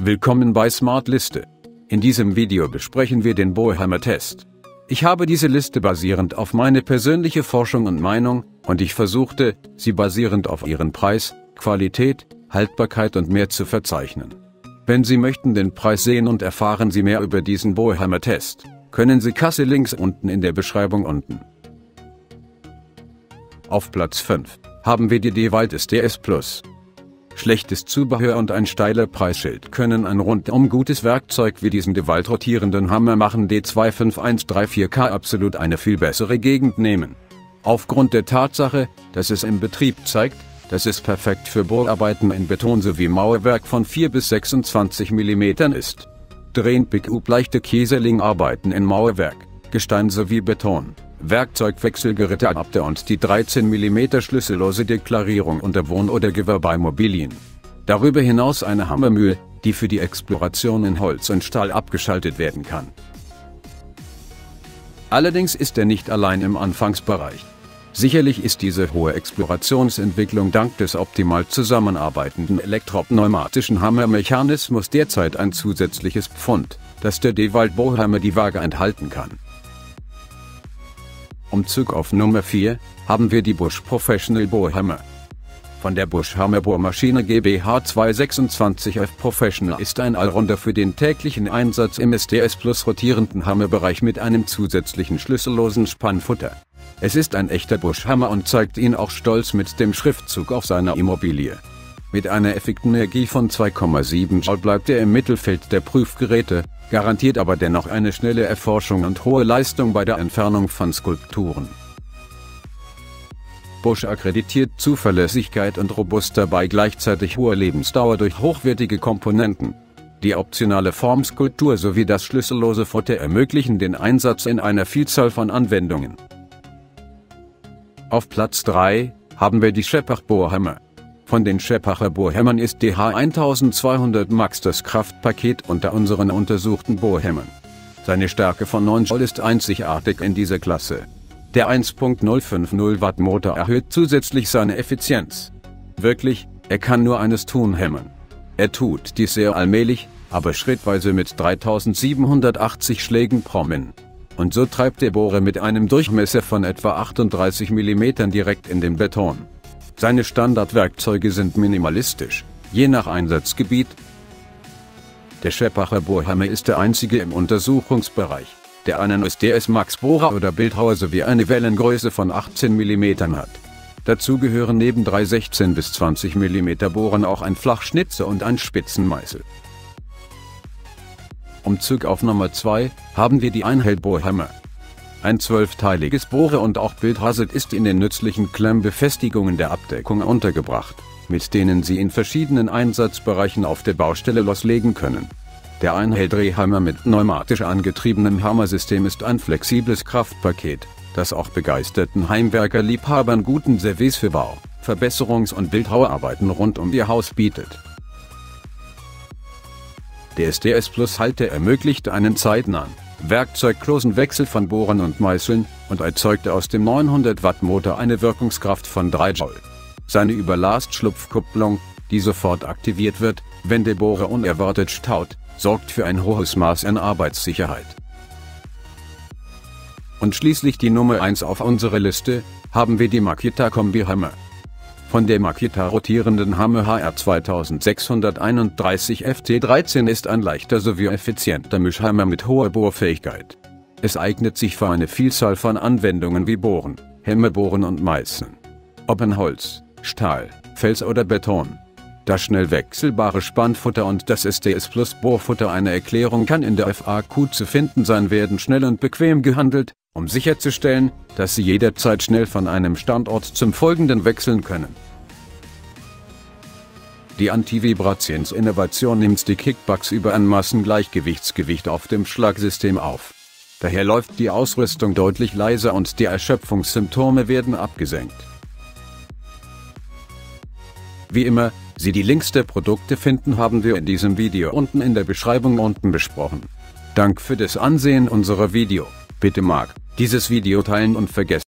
Willkommen bei Smart Liste. In diesem Video besprechen wir den Bohrhammer-Test. Ich habe diese Liste basierend auf meine persönliche Forschung und Meinung, und ich versuchte, sie basierend auf ihren Preis, Qualität, Haltbarkeit und mehr zu verzeichnen. Wenn Sie möchten den Preis sehen und erfahren Sie mehr über diesen Bohrhammer-Test, können Sie Kasse links unten in der Beschreibung unten. Auf Platz 5 haben wir die DeWalt SDS Plus. Schlechtes Zubehör und ein steiler Preisschild können ein rundum gutes Werkzeug wie diesen DeWalt rotierenden Hammer machen D25134K absolut eine viel bessere Gegend nehmen. Aufgrund der Tatsache, dass es im Betrieb zeigt, dass es perfekt für Bohrarbeiten in Beton sowie Mauerwerk von 4 bis 26 mm ist. Drehen Pickup leichte Kieseling-Arbeiten in Mauerwerk, Gestein sowie Beton. Werkzeugwechselgeräteadapter und die 13 mm schlüssellose Deklarierung unter Wohn- oder Gewerbeimmobilien. Darüber hinaus eine Hammermühle, die für die Exploration in Holz und Stahl abgeschaltet werden kann. Allerdings ist er nicht allein im Anfangsbereich. Sicherlich ist diese hohe Explorationsentwicklung dank des optimal zusammenarbeitenden elektropneumatischen Hammermechanismus derzeit ein zusätzliches Pfund, das der DeWalt Bohrhammer die Waage enthalten kann. Umzug auf Nummer 4 haben wir die Bosch Professional Bohrhammer. Von der Bosch Hammer Bohrmaschine GmbH 226F Professional ist ein Allrounder für den täglichen Einsatz im SDS Plus rotierenden Hammerbereich mit einem zusätzlichen schlüssellosen Spannfutter. Es ist ein echter Bosch Hammer und zeigt ihn auch stolz mit dem Schriftzug auf seiner Immobilie. Mit einer Effektenergie von 2,7 Joule bleibt er im Mittelfeld der Prüfgeräte, garantiert aber dennoch eine schnelle Erforschung und hohe Leistung bei der Entfernung von Skulpturen. Bosch akkreditiert Zuverlässigkeit und Robustheit bei gleichzeitig hoher Lebensdauer durch hochwertige Komponenten. Die optionale Formskulptur sowie das schlüssellose Futter ermöglichen den Einsatz in einer Vielzahl von Anwendungen. Auf Platz 3 haben wir die Schepach Bohrhammer. Von den Schepacher Bohrhämmern ist DH1200 Max das Kraftpaket unter unseren untersuchten Bohrhämmern. Seine Stärke von 9 Joule ist einzigartig in dieser Klasse. Der 1.050 Watt Motor erhöht zusätzlich seine Effizienz. Wirklich, er kann nur eines tun: hämmern. Er tut dies sehr allmählich, aber schrittweise mit 3780 Schlägen pro Min. Und so treibt der Bohrer mit einem Durchmesser von etwa 38 mm direkt in den Beton. Seine Standardwerkzeuge sind minimalistisch, je nach Einsatzgebiet. Der Schepacher Bohrhammer ist der einzige im Untersuchungsbereich, der einen SDS Max Bohrer oder Bildhauer sowie eine Wellengröße von 18 mm hat. Dazu gehören neben 3 16 bis 20 mm Bohrern auch ein Flachschnitzer und ein Spitzenmeißel. Umzug auf Nummer 2 haben wir die Einhell Bohrhammer. Ein 12-teiliges Bohrer- und auch Bildhasset ist in den nützlichen Klemmbefestigungen der Abdeckung untergebracht, mit denen Sie in verschiedenen Einsatzbereichen auf der Baustelle loslegen können. Der Einhell-Drehhammer mit pneumatisch angetriebenem Hammersystem ist ein flexibles Kraftpaket, das auch begeisterten Heimwerker-Liebhabern guten Service für Bau-, Verbesserungs- und Bildhauerarbeiten rund um Ihr Haus bietet. Der SDS Plus Halter ermöglicht einen zeitnahen, werkzeuglosen Wechsel von Bohrern und Meißeln und erzeugte aus dem 900 Watt Motor eine Wirkungskraft von 3 Joule. Seine Überlastschlupfkupplung, die sofort aktiviert wird, wenn der Bohrer unerwartet staut, sorgt für ein hohes Maß an Arbeitssicherheit. Und schließlich die Nummer 1 auf unserer Liste, haben wir die Makita Kombi Hammer. Von der Makita rotierenden Hammer HR 2631 FT13 ist ein leichter sowie effizienter Mischhammer mit hoher Bohrfähigkeit. Es eignet sich für eine Vielzahl von Anwendungen wie Bohren, Hämmerbohren und Meißeln. Ob in Holz, Stahl, Fels oder Beton. Das schnell wechselbare Spannfutter und das SDS Plus Bohrfutter, eine Erklärung kann in der FAQ zu finden sein, werden schnell und bequem gehandelt, um sicherzustellen, dass Sie jederzeit schnell von einem Standort zum folgenden wechseln können. Die Anti-Vibrations-Innovation nimmt die Kickbacks über ein Massengleichgewichtsgewicht auf dem Schlagsystem auf. Daher läuft die Ausrüstung deutlich leiser und die Erschöpfungssymptome werden abgesenkt. Wie immer, Sie die Links der Produkte finden, haben wir in diesem Video unten in der Beschreibung unten besprochen. Dank für das Ansehen unserer Video. Bitte mag dieses Video teilen und vergessen